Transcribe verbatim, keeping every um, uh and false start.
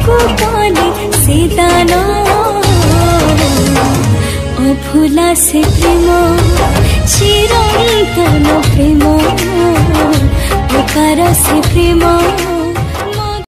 को कले से दान अभुला से प्रेम चिरंतन प्रेम प्रकार से प्रेम।